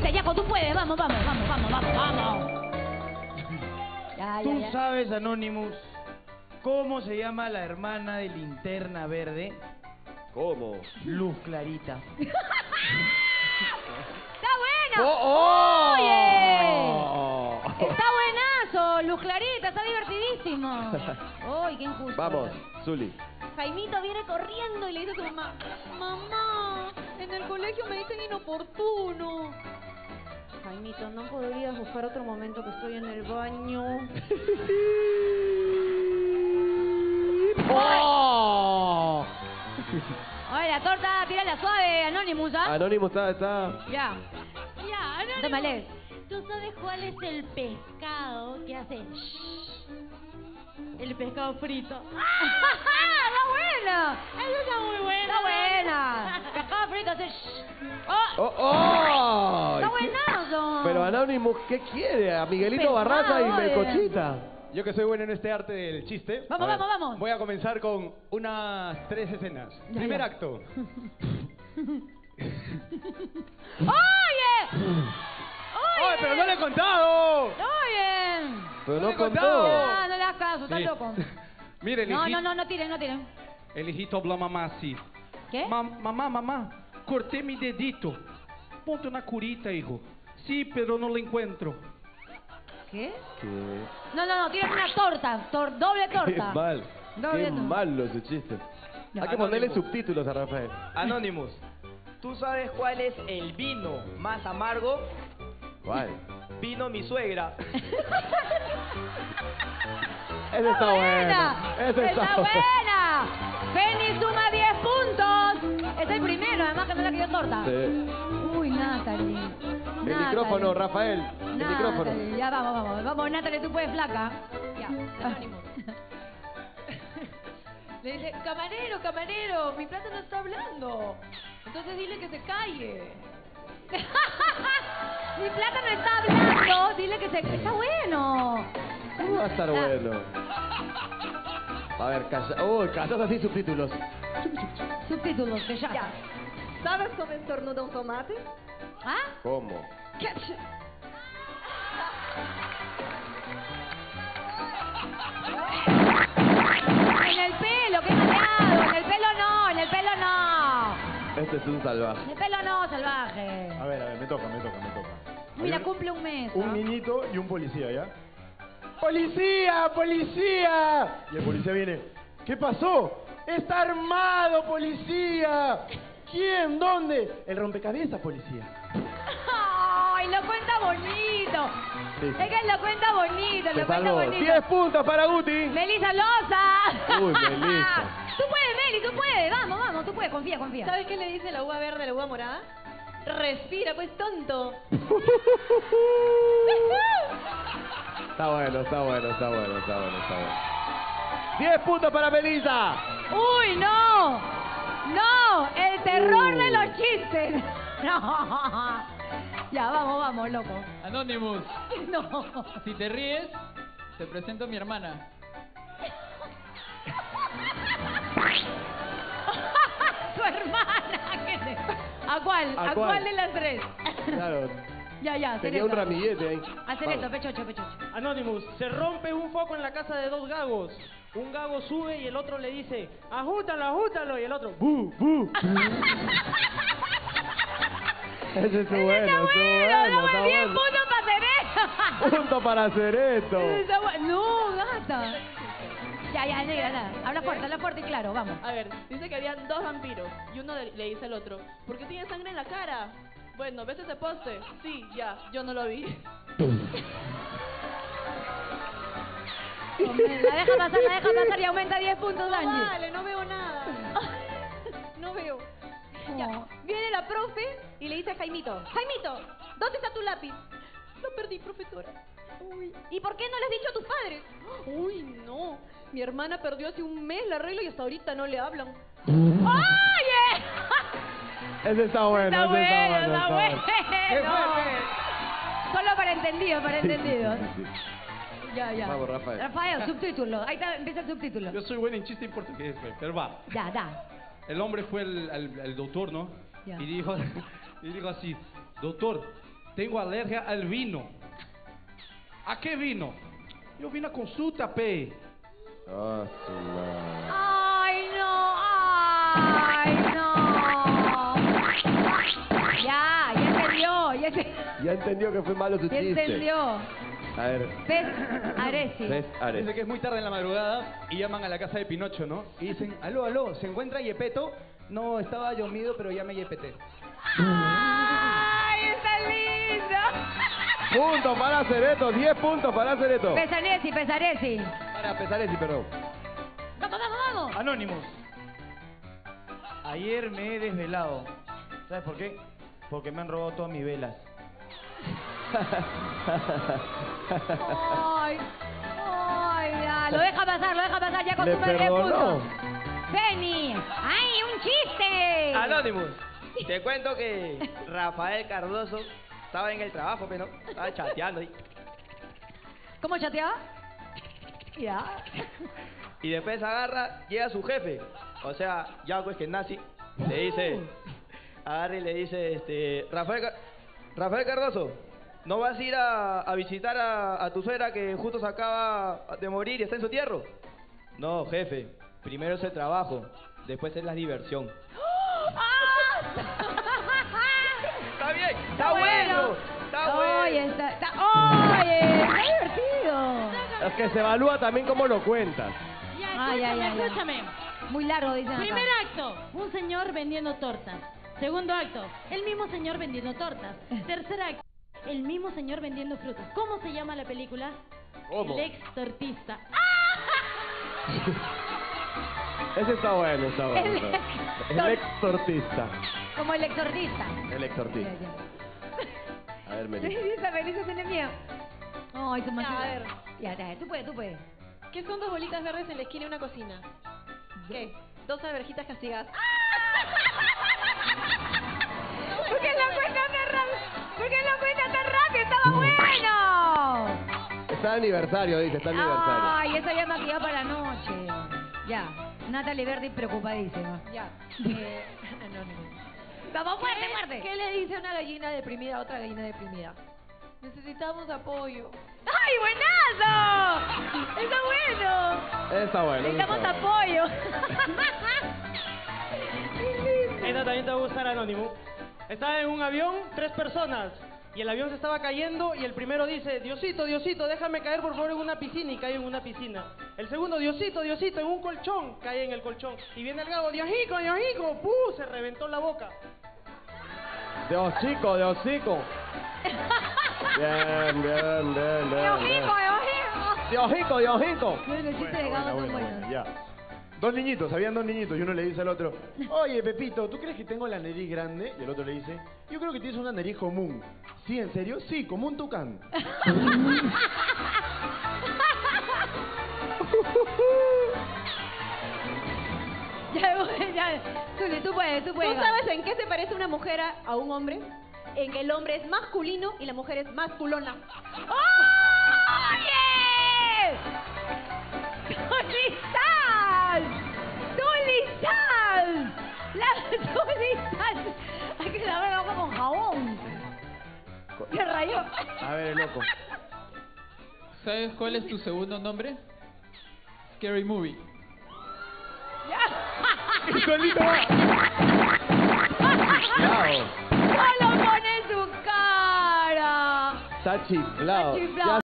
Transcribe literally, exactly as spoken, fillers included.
puedes, Yaco, tú puedes. Vamos, vamos, vamos, vamos, vamos, vamos. Ya, ¿Tú ya, ya. sabes, Anonymous, cómo se llama la hermana de Linterna Verde? ¿Cómo? Luz Clarita. ¡Está buena! ¡Oh! oh. ¡Oye! Está buenazo, Luz Clarita, está divertidísimo. ¡Uy, qué injusto! Vamos, Zuli. Jaimito viene corriendo y le dice a su mamá: mamá, en el colegio me dicen inoportuno. Jaimito, ¿no podrías buscar otro momento que estoy en el baño? ¡Oh! Oye, la torta, tírala suave, Anonymous, ¿ah? Anónimo está, está. Ya. Ya, Anónimo. Tómale. ¿Tú sabes cuál es el pescado que hace shh? El pescado frito. ¡Está buena! Eso está muy bueno. ¡Está buena! Pescado frito hace shh. ¡Oh! ¡Oh! oh. ¡Está ¿Qué? buenazo! Pero Anónimo, ¿qué quiere? ¿A Miguelito Pesado, Barraza y oye. Melcochita? Yo que soy bueno en este arte del chiste. Vamos, a ver, vamos, vamos. Voy a comenzar con unas tres escenas. Ya, Primer ya. acto. ¡Oye! ¡Ay, pero no le he contado! ¡Oye! Pero No no le contó. contó. Ah, no le hagas caso, estás Sí. loco. Mire, el, No, hijito, no, no, no tiren, no tiren. el hijito habla a mamá así. ¿Qué? Ma- mamá, mamá, corté mi dedito. Ponte una curita, hijo. Sí, pero no lo encuentro. ¿Qué? ¿Qué? No, no, no, tírate una torta, tor doble Qué torta. mal. Doble Qué torta. malo ese chiste. Ya. Hay que ponerle subtítulos a Rafael. Anonymous, ¿tú sabes cuál es el vino más amargo? ¿Cuál? Vino mi suegra. Ese está bueno. Ese ¡Está está buena! Penny suma diez puntos. Es el primero, además que no le quedó torta. Sí. Uy, Natalie. El micrófono, Rafael. El Natalie, micrófono. ya vamos, vamos. Vamos, Natalie, tú puedes, flaca. Ya, Anónimo. Le dice, camarero, camarero, mi plata no está hablando. Entonces dile que se calle. Mi plata no está hablando. Dile que se... Está bueno. ¿Cómo va a estar bueno? A ver, calla. Uy, callas así subtítulos. Subtítulos, que ya. Ya. ¿Sabes cómo estornuda un tomate? ¿Ah? ¿Cómo? Ketchup. En el pelo, qué maleado. En el pelo no, en el pelo no. Este es un salvaje. En el pelo no, salvaje. A ver, a ver, me toca, me toca, me toca. Mira, Hay un- cumple un mes. Un ¿no? niñito y un policía, ¿ya? ¡Policía! ¡Policía! Y el policía viene. ¿Qué pasó? ¡Está armado, policía! ¿Quién? ¿Dónde? El rompecabezas, policía. ¡Ay, lo cuenta bonito! Sí. Es que lo cuenta bonito, Te lo cuenta salvó. bonito. diez puntos para Guti. ¡Melissa Loza! Uy, Melissa. Tú puedes, Meli, tú puedes. Vamos, vamos, tú puedes, confía, confía. ¿Sabes qué le dice la uva verde a la uva morada? Respira, pues tonto. Está bueno, está bueno, está bueno, está bueno, está bueno. diez puntos para Melissa. ¡Uy, no! ¡No! ¡El terror Uh. de los chistes! ¡No! Ya, vamos, vamos, loco. Anonymous, No. si te ríes, te presento a mi hermana. ¡Tu hermana! ¿Qué te- ¿A cuál? ¿A ¿A, cuál? cuál de las tres? Claro, Ya, ya, tenía hacer un esto. ramillete ahí. Hacer Vamos. esto, pechocho, pechocho. Anonymous, se rompe un foco en la casa de dos gagos. Un gago sube y el otro le dice, ajútalo, ajútalo. Y el otro, bu, bu. Ese es Ese bueno, está es bueno, bueno, no, está diez bueno. puntos para hacer esto. Punto para hacer esto. Está bueno. No, gata. Ya, ya, negra, nada. Habla fuerte, habla fuerte y claro, vamos. A ver, dice que habían dos vampiros y uno de- le dice al otro, ¿por qué tiene sangre en la cara? Bueno, ¿ves ese poste? Sí, ya, yo no lo vi. Hombre, la deja pasar, la deja pasar y aumenta diez puntos, No Angie. vale, no veo nada. No veo. Oh. Ya, viene la profe y le dice a Jaimito, Jaimito, ¿dónde está tu lápiz? Lo perdí, profesora. Uy, ¿y por qué no le has dicho a tus padres? Uy, no. Mi hermana perdió hace un mes la regla y hasta ahorita no le hablan. ¡Oye! Ese está bueno, Está ese bueno, está está bueno. bueno. Solo para entendidos, para Sí, sí, entendidos. sí, sí, sí. Ya, ya. Vamos, Rafael. Rafael, subtítulo. Ahí está, empieza el subtítulo. Yo soy bueno en chiste en portugués, güey, pero va. Ya, da. El hombre fue al, al- al doctor, ¿no? Ya. Y dijo, y dijo así, doctor, tengo alergia al vino. ¿A qué vino? Yo vine a consulta, pe. Ah, su madre. ¡Ay, no! ¡Ay, no! Ya, ya entendió, ya, ente- Ya entendió que fue malo su ya chiste. entendió. A ver, ¿Ves, Aresi? ves, Ares. Dice que es muy tarde en la madrugada y llaman a la casa de Pinocho, ¿no? Y dicen, aló, aló, ¿se encuentra Yepeto? No, estaba dormido, pero ya me yepeté. ¡Ay, está lindo! Punto para Cereto, diez puntos para Cereto. Pesaresi, Pesaresi. Para Pesaresi, perdón. ¡Vamos, vamos, vamos! Anónimos. Ayer me he desvelado. ¿Sabes por qué? Porque me han robado todas mis velas. ¡Ay! ¡Ay, ya! Lo deja pasar, lo deja pasar ya con Le tu diez perdonó. puntos. ¡Penny! ¡Ay, un chiste! Anonymous, te cuento que Rafael Cardoso estaba en el trabajo, pero estaba chateando ahí. ¿Cómo chateaba? Ya. Y después agarra, llega su jefe, o sea, Yaco es que es nazi, le dice, agarra y le dice, este, Rafael, Car- Rafael Cardoso, ¿no vas a ir a, a visitar a, a tu suegra que justo se acaba de morir y está en su tierra? No, jefe, primero es el trabajo, después es la diversión. Está bien, está bueno, está bueno. Oye, está, está, oye, está divertido. Es que se evalúa también cómo lo cuentas. Ya, Ah, ya, escúchame, ya, ya. escúchame. Muy largo, dicen acá. Primer acto, un señor vendiendo tortas. Segundo acto, el mismo señor vendiendo tortas. Tercer acto, el mismo señor vendiendo frutas. ¿Cómo se llama la película? ¿Cómo? El ex tortista. Ese está bueno, está bueno. El está bueno. El extortista. Como el exorcista. El extortista. A ver, Melissa. Melissa, Melissa tiene miedo. Ay, tu Ya, mamá. a ver. Ya, ya, tú puedes, tú puedes. ¿Qué son dos bolitas verdes en la esquina de una cocina? ¿Qué? Dos alverjitas castigadas. ¿Por qué lo cuenta tan rápido? ¿Por qué lo cuenta tan rápido? ¡Estaba bueno! Está de aniversario, dice, está de aniversario. Ay, eso ya maquillado para la noche. Ya, Natalie Verdi preocupadísima. Ya. Eh, anónimo. Vamos, muerte, ¿Qué- muerte. ¿Qué le dice una gallina deprimida a otra gallina deprimida? Necesitamos apoyo. ¡Ay, buenazo! ¡Está bueno! Está bueno. Necesitamos está bueno. apoyo. Esta también te va a gustar, Anónimo. Estaba en un avión, tres personas, y el avión se estaba cayendo, y el primero dice, Diosito, Diosito, déjame caer por favor en una piscina, y cae en una piscina. El segundo, Diosito, Diosito, en un colchón, cae en el colchón. Y viene el gago, Diosico, Diosico, ¡puh! Se reventó la boca. De hocico, de hocico. Bien, bien, bien, bien. ¡De ojico, bien. de ojico! De hocico, de hocico. Creo que el chiste de Gabo son buenos. Ya. Dos niñitos, habían dos niñitos y uno le dice al otro, oye Pepito, ¿tú crees que tengo la nariz grande? Y el otro le dice, yo creo que tienes una nariz común. ¿Sí, en serio? Sí, como un tucán. Ya, ya. Tú, tú puedes, tú ¿Tú puedes. sabes en qué se parece una mujer a, a un hombre? En que el hombre es masculino y la mujer es masculona. ¡Oye! ¡Tulizal! ¡Tulizal! ¡La tulizal! Hay que lavar la boca con jabón. Se rayó. A ver, el loco. ¿Sabes cuál es tu segundo nombre? Scary Movie. Y solito va. Chiflado. ¡Solo pone su cara! Está chiflado. Está chiflado. Ya